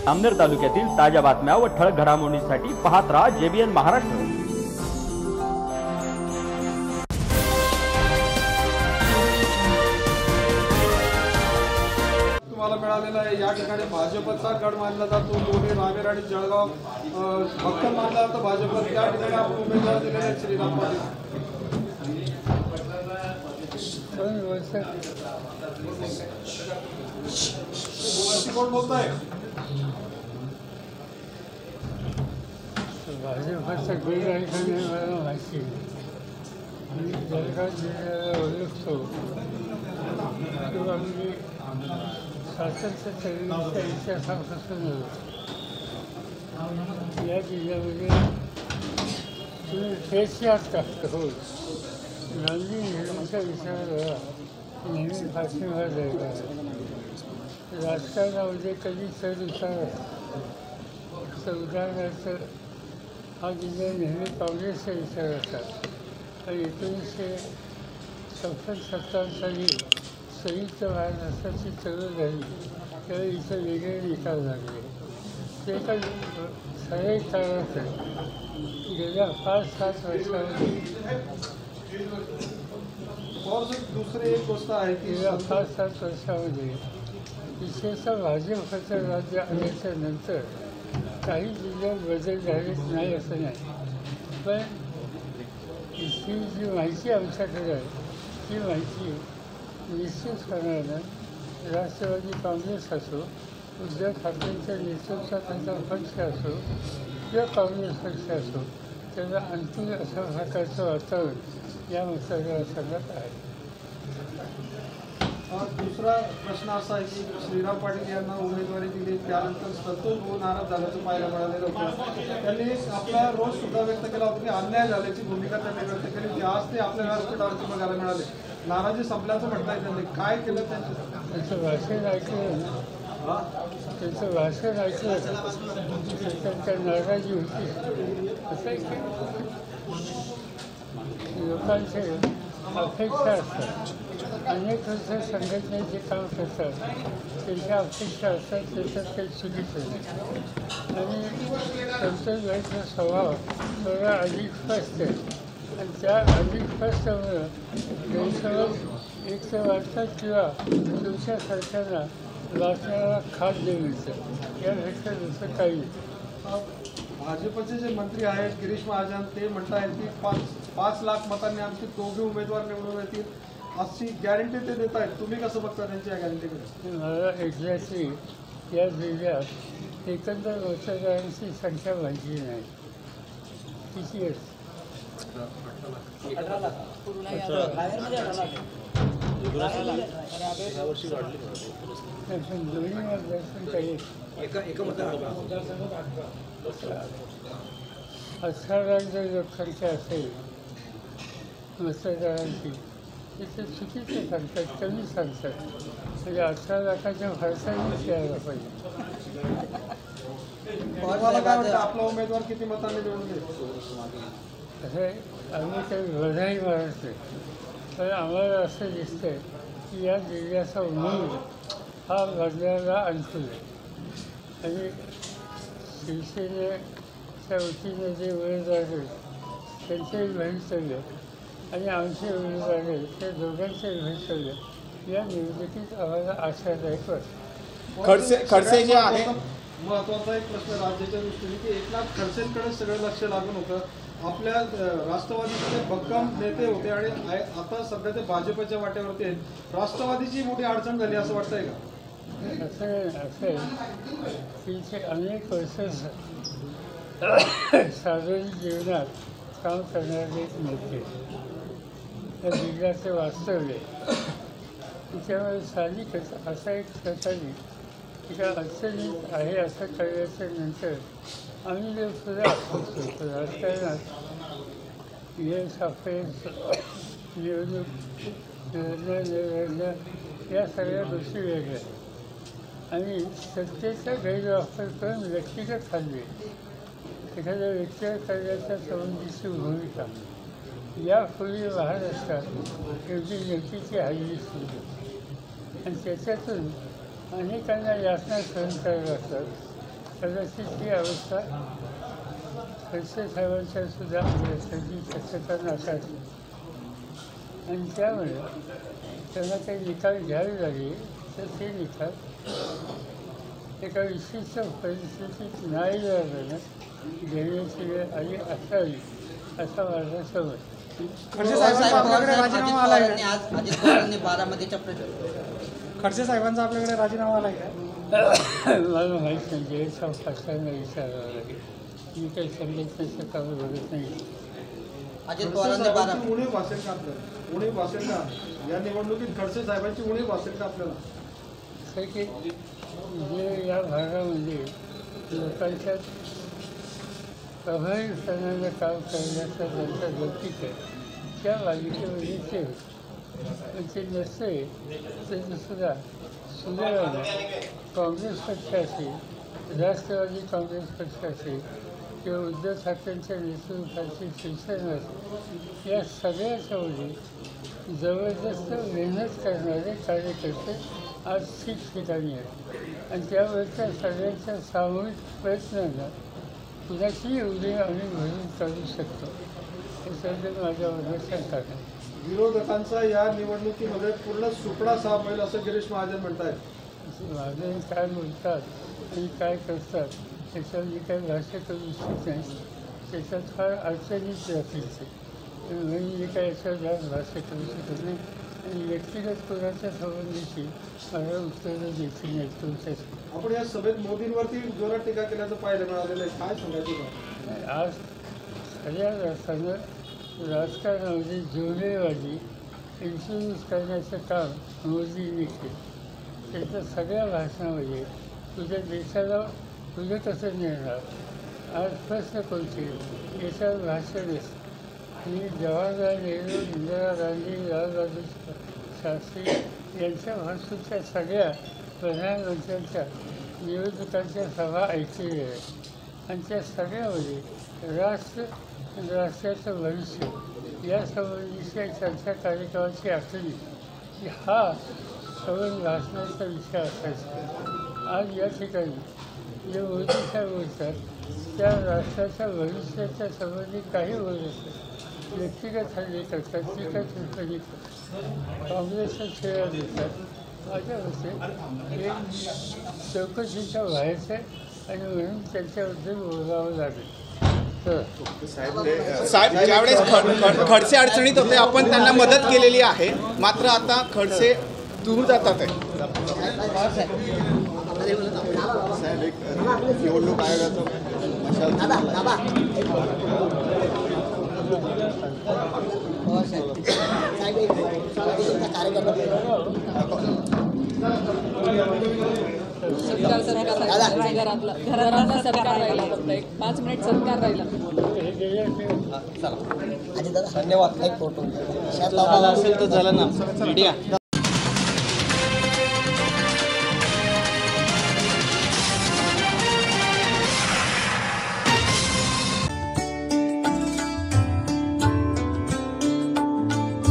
अमनेर तालुक्यातील ताज्या बातम्या व ठळक घडामोडींसाठी पाहत राहा JBN महाराष्ट्र। तुम्हाला मिळालेला आहे या ठिकाणी भाजपचा गड मानला जातो। दोन्ही रावेर आणि जळगाव भक्कम मानला जातो भाजप। त्या ठिकाणी आपण उमेदवार दिलेले आहेत श्रीराम पाटील। कोण बोलताय? भाजपचा गड आहे का नाही मला माहिती आणि जळगाव जिल्ह्याला ओळखतो किंवा मी स्वातंत्र्य चळवळीच्या इतिहासापासून या जिल्ह्यामध्ये तुम्ही फेस याद करता हो गांधी नेहरूंच्या विचाराला नेहमी पाठिंबा द्यायला राजकारणामध्ये कधी चढ उतार उदाहरणार्थ हा जिल्हा नेहमी काँग्रेसचा विचार असतात आणि 1967 साली संयुक्त महाराष्ट्राची चळवळ झाली त्यावेळी इथं वेगळे निकाल लागले। ते काही सरळ कारणात गेल्या 5-7 वर्षामध्ये दुसरी एक गोष्ट आहे की गेल्या 5-7 वर्षामध्ये विशेषतः भाजपचं राज्य आल्याच्या नंतर काही जिल्ह्यात बदल झालेच नाही असं नाही, पण ही जी माहिती आमच्याकडे आहे ती माहिती निश्चितपणानं राष्ट्रवादी काँग्रेस असो, उद्धव ठाकरेंच्या नेतृत्वाचा पक्ष असो किंवा काँग्रेस पक्ष असो त्याला अंतिम अशा प्रकारचं वातावरण या मतदारसंघात आहे। दुसरा प्रश्न असा आहे की श्रीराम पाटील यांना उमेदवारी दिली त्यानंतर संतोष भाऊ नाराज झाल्याचं पाहायला मिळालेलं होतं। त्यांनी आपला रोष सुद्धा व्यक्त केला होता की अन्याय झाल्याची भूमिका त्यांनी व्यक्त केली होती। आज ते आपल्या व्यासपीठावरती बघायला मिळाले, नाराजी संपल्याचं म्हणताय त्यांनी। काय केलं त्यांचं भाषण ऐकलं, त्यांचं भाषण ऐकलं त्यांच्या नाराजी होती असं लोकांचे अपेक्षा असतात। अनेक वर्ष संघटनेचे काम करतात, त्यांच्या अपेक्षा असतात, त्याच्यात काही चुकीचं नाही आणि त्यांचा वेळचा स्वभाव थोडा अधिक स्पष्ट आहे आणि त्या अधिक स्पष्टमुळं गैरसमज एक तर वाटतात किंवा तुमच्या सरकारला वाचण्याला खाद्य मिळतं, यापेक्षा दुसरं काही नाही। भाजपचे जे मंत्री आहेत गिरीश महाजन ते म्हणत आहेत की 5 लाख मतांनी आमचे दोघे उमेदवार निवडून येतील अशी गॅरंटी ते देत आहेत। तुम्ही कसं बघता त्यांच्या गॅरंटीकडे? मला एक्झॅक्टली या जिल्ह्यात एकंदर मतदारांची संख्या माहिती नाही किती असते। 18 लाख दोन्ही मतदारसंघ काही 18 लाख जर लोकसंख्या असेल मतदारांची तिथे चुकीचे सांगतात, कमी सांगतात, म्हणजे 18 लाखाच्या फरकानेच यायला पाहिजे। तुम्हाला काय वाटतं आपला उमेदवार किती मतांनी निवडून येईल? असं आम्ही काही बधाई मारत नाही, पण आम्हाला असं दिसतंय की या जिल्ह्याचा मूळ हा बदलायला अनुकूल आहे आणि शिवसेनेच्या वतीने जे उमेदवार आहेत त्यांचेही भवितव्य आणि आमचे उमेदवार आहेत ते दोघांचे भवितव्य या निवडणुकीत आम्हाला आशादायक वाटतं। खडसे जे आहे महत्त्वाचा एक प्रश्न राज्याच्या दृष्टीने की एकनाथ खडसेंकडे सगळं लक्ष लागून होतं। आपल्या राष्ट्रवादीचे भक्कम नेते होते आणि आता सध्या ते भाजपच्या वाट्यावरती आहेत। राष्ट्रवादीची मोठी अडचण झाली असं वाटतंय का? असं तिथे अनेक वर्ष सार्वजनिक जीवनात काम करणारे नेते या जिल्ह्याचे वास्तव्य त्याच्यामुळे साहजिक असा एक प्रकारे एका अडचणीत आहे असं कळल्याच्या नंतर आम्ही जे सुद्धा असतो राजकारणात निवडणूक या सगळ्या गोष्टी वेगळ्या आणि सत्तेचा गैरवापर करून व्यक्तिगत हल्ले एखाद्या व्यक्तीवर करण्याच्या संबंधीची भूमिका यापूर्वी महाराष्ट्रात एवढी नेतीची हल्ली सुरू आणि त्याच्यातून अनेकांना यातना सहन करायला लागतात कदाचित ती अवस्था खडसे साहेबांच्या सुद्धा असण्याची शक्यता नसावी आणि त्यामुळे त्यांना काही निकाल घ्यावे लागेल तर ते निकाल एका विशिष्ट परिस्थितीत नाही झाल्यानं घेण्याची वेळ आली असावी असा माझा समज. खडसे साहेबांचा आपल्याकडे राजीनामा आला आहे का? आज अजित पवारांनी बारामतीच्या खडसे साहेबांचा आपल्याकडे राजीनामा आला आहे का? मला माहीत नाही जयसाव पाटलांना विचारावं लागेल. मी काही संघटनेचं काम बघत नाही. अजित खडसे पवारांनी साहेबांची उणीव भासेल का आपल्याला? उणीव भासेल का या निवडणुकीत? खडसे साहेबांची उणीव भासेल का आपल्याला? असं की जे या भागामध्ये लोकांच्या प्रभावीपणानं काम करण्याचा त्यांचा लौकिक आहे त्या मालिकेमध्ये ते पण ते नसते सुद्धा सुदैवानं काँग्रेस पक्ष असेल, राष्ट्रवादी काँग्रेस पक्ष असेल किंवा उद्धव ठाकरेंच्या नेतृत्वाची शिवसेना असेल, या सगळ्याच्यामध्ये जबरदस्त मेहनत करणारे कार्यकर्ते आज ठिकठिकाणी आहेत आणि त्यावरच्या सगळ्यांच्या सामूहिक प्रयत्नांना कुणाची उदय आम्ही भरून काढू शकतो हे सगळं माझ्या मनात शंका आहे. विरोधकांचा या निवडणुकीमध्ये पूर्ण सुपडा साफ होईल असं गिरीश महाजन म्हणतायत. महाजन काय बोलतात आणि काय करतात त्याच्यावर मी काही भाष्य करू इच्छित नाही. त्याच्यात फार अडचणीच राहतील म्हणून मी काय याच्यावर जास्त भाष्य करू शकत नाही आणि व्यक्तिगत कोणाच्या संबंधीची मला उत्तरं देखील नाही तुमच्याशी. आपण या सभेत मोदींवरती जोरात टीका केल्याचं पाहायला मिळालेलं आहे. काय सांगायचं? आज खऱ्या अर्थानं राजकारणामध्ये जुळलेवादी इन्फ्लुअन्स करण्याचं काम मोदींनी केलं. त्याच्या सगळ्या भाषणामध्ये तुझ्या देशाला तुझं कसं नेणार, आज प्रश्न कोणते याच्यावर भाषण असतं. मी जवाहरलाल नेहरू, इंदिरा गांधी, लालबहादूर शास्त्री यांच्यापासूनच्या सगळ्या प्रधानमंत्र्यांच्या निवडणुकांच्या सभा ऐकलेल्या आहेत आणि त्या सगळ्यामध्ये राष्ट्राचं भविष्य यासंबंधीच्या चर्चा कार्यक्रमाची आखणी की हा सगळं भाषणाचा विषय असायचा. आज या ठिकाणी जे मोदी साहेब बोलतात त्या राष्ट्राच्या भविष्याच्या संबंधित काही बोलत असतात. व्यक्तिगत हल्ले करतात, टीका टिप्पणी करतात, काँग्रेसचा छेडा देतात. माझ्या मते हे चौकशीच्या बाहेरचं आहे आणि म्हणून त्यांच्याबद्दल बोलावं लागेल. साहेब ज्यावेळेस खडसे अडचणीत होते आपण त्यांना मदत केलेली आहे, मात्र आता खडसे दूर जातात आहे. साहेब एक निवडणूक आयोगाचं घरातला सत्कार राहिला फक्त एक 5 मिनिट सत्कार राहिला. धन्यवाद. एक फोटो असेल तर झालं ना मीडिया.